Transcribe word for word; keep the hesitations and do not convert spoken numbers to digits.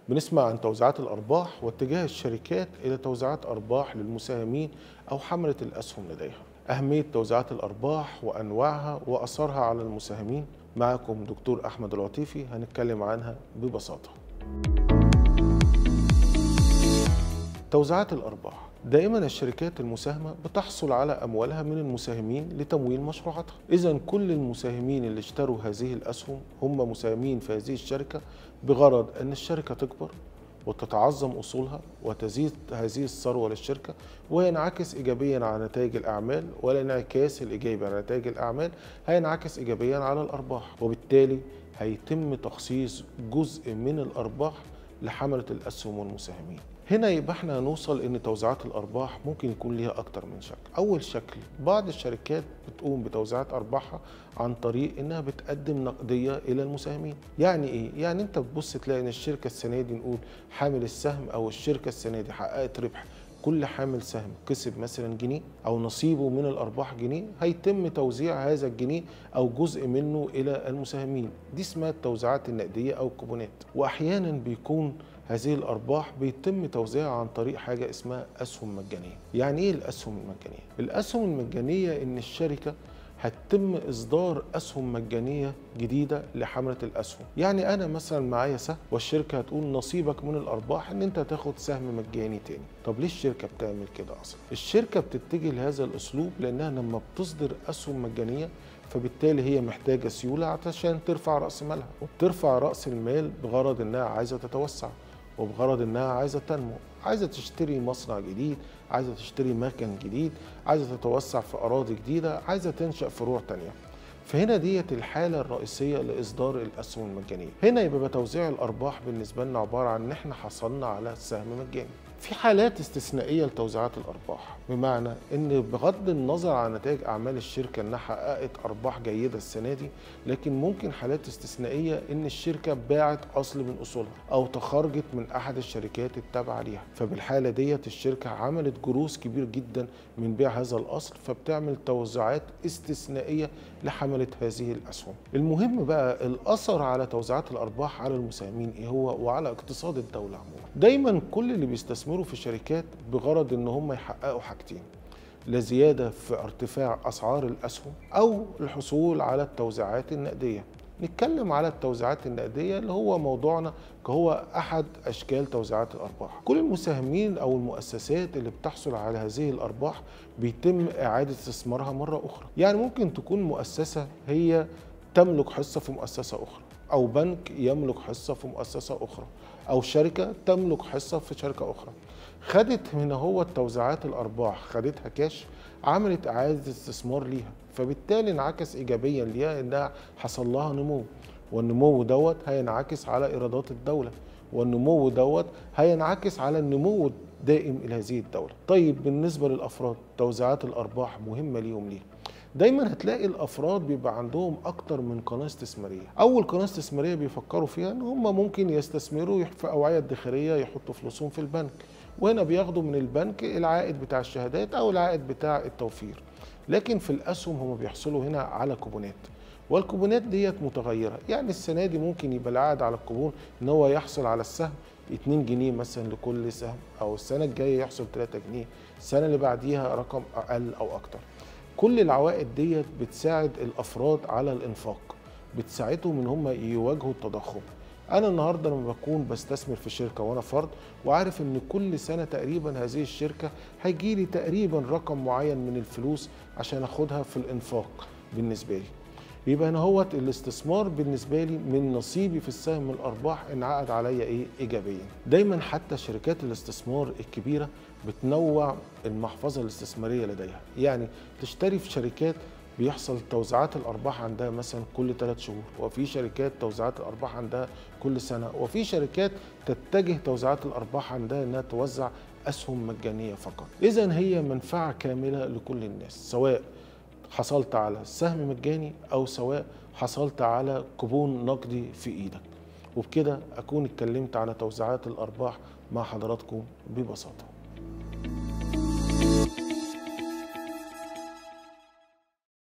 بنسمع عن توزيعات الأرباح واتجاه الشركات إلى توزيعات أرباح للمساهمين أو حملة الأسهم لديها. أهمية توزيعات الأرباح وأنواعها وأثرها على المساهمين، معكم دكتور أحمد العطيفي هنتكلم عنها ببساطة. توزيعات الأرباح، دائما الشركات المساهمة بتحصل على أموالها من المساهمين لتمويل مشروعاتها. إذا كل المساهمين اللي اشتروا هذه الأسهم هم مساهمين في هذه الشركة بغرض أن الشركة تكبر وتتعظم أصولها وتزيد هذه الثروة للشركة، وينعكس إيجابيا على نتائج الأعمال، والانعكاس الإيجابي على نتائج الأعمال هينعكس إيجابيا على الأرباح، وبالتالي هيتم تخصيص جزء من الأرباح لحملة الأسهم والمساهمين. هنا يبقى احنا هنوصل ان توزيعات الارباح ممكن يكون ليها اكتر من شكل. اول شكل، بعض الشركات بتقوم بتوزيعات ارباحها عن طريق انها بتقدم نقديه الى المساهمين. يعني ايه؟ يعني انت بتبص تلاقي ان الشركه السنه دي، نقول حامل السهم او الشركه السنه دي حققت ربح، كل حامل سهم كسب مثلا جنيه او نصيبه من الارباح جنيه، هيتم توزيع هذا الجنيه او جزء منه الى المساهمين. دي اسمها التوزيعات النقديه او الكوبونات. واحيانا بيكون هذه الأرباح بيتم توزيعها عن طريق حاجة اسمها أسهم مجانية. يعني إيه الأسهم المجانية؟ الأسهم المجانية إن الشركة هتتم إصدار أسهم مجانية جديدة لحملة الأسهم. يعني أنا مثلا معايا سهم والشركة هتقول نصيبك من الأرباح إن أنت تاخد سهم مجاني تاني. طب ليه الشركة بتعمل كده أصلا؟ الشركة بتتجه لهذا الأسلوب لأنها لما بتصدر أسهم مجانية فبالتالي هي محتاجة سيولة عشان ترفع رأس مالها، وبترفع رأس المال بغرض إنها عايزة تتوسع، وبغرض انها عايزه تنمو، عايزه تشتري مصنع جديد، عايزه تشتري مكن جديد، عايزه تتوسع في اراضي جديده، عايزه تنشأ فروع تانية. فهنا ديت الحاله الرئيسيه لاصدار الاسهم المجانيه. هنا يبقى توزيع الارباح بالنسبه لنا عباره عن ان احنا حصلنا على سهم مجاني. في حالات استثنائيه لتوزيعات الارباح، بمعنى ان بغض النظر عن نتائج اعمال الشركه انها حققت ارباح جيده السنه دي، لكن ممكن حالات استثنائيه ان الشركه باعت اصل من اصولها او تخرجت من احد الشركات التابعه ليها، فبالحاله ديت الشركه عملت جروس كبير جدا من بيع هذا الاصل، فبتعمل توزيعات استثنائيه لحمله هذه الاسهم. المهم بقى الاثر على توزيعات الارباح على المساهمين ايه هو وعلى اقتصاد الدوله عموما. دايما كل اللي بيستثمروا في شركات بغرض ان هم يحققوا حاجتين: لا زياده في ارتفاع اسعار الاسهم او الحصول على التوزيعات النقديه. نتكلم على التوزيعات النقديه اللي هو موضوعنا، كهو احد اشكال توزيعات الارباح. كل المساهمين او المؤسسات اللي بتحصل على هذه الارباح بيتم اعاده استثمارها مره اخرى. يعني ممكن تكون مؤسسه هي تملك حصه في مؤسسه اخرى، أو بنك يملك حصة في مؤسسة أخرى، أو شركة تملك حصة في شركة أخرى. خدت هنا هو توزيعات الأرباح، خدتها كاش، عملت إعادة استثمار ليها، فبالتالي انعكس إيجابيا ليها إنها حصل لها نمو، والنمو دوت هينعكس على إيرادات الدولة، والنمو دوت هينعكس على النمو الدائم إلى هذه الدولة. طيب بالنسبة للأفراد، توزيعات الأرباح مهمة ليهم ليه؟ دايما هتلاقي الافراد بيبقى عندهم اكتر من قناه استثماريه. اول قناه استثماريه بيفكروا فيها ان هم ممكن يستثمروا في اوعيه ادخاريه، يحطوا فلوسهم في البنك، وهنا بياخدوا من البنك العائد بتاع الشهادات او العائد بتاع التوفير. لكن في الاسهم هم بيحصلوا هنا على كوبونات، والكوبونات ديت متغيره. يعني السنه دي ممكن يبقى العائد على الكوبون ان هو يحصل على السهم اتنين جنيه مثلا لكل سهم، او السنه الجايه يحصل تلاتة جنيه، السنه اللي بعديها رقم اقل او اكتر. كل العوائد ديت بتساعد الافراد على الانفاق، بتساعدهم ان هم يواجهوا التضخم. انا النهارده لما بكون بستثمر في شركه وانا فرد وعارف ان كل سنه تقريبا هذه الشركه هيجي لي تقريبا رقم معين من الفلوس عشان اخدها في الانفاق بالنسبه لي، يبقى هنا هو الاستثمار بالنسبه لي من نصيبي في السهم من الارباح انعقد عليا ايه ايجابيا. دايما حتى شركات الاستثمار الكبيره بتنوع المحفظه الاستثماريه لديها، يعني تشتري في شركات بيحصل توزيعات الارباح عندها مثلا كل ثلاث شهور، وفي شركات توزيعات الارباح عندها كل سنه، وفي شركات تتجه توزيعات الارباح عندها انها توزع اسهم مجانيه فقط. اذا هي منفعه كامله لكل الناس، سواء حصلت على سهم مجاني أو سواء حصلت على كوبون نقدي في إيدك. وبكده أكون اتكلمت على توزيعات الأرباح مع حضراتكم ببساطة.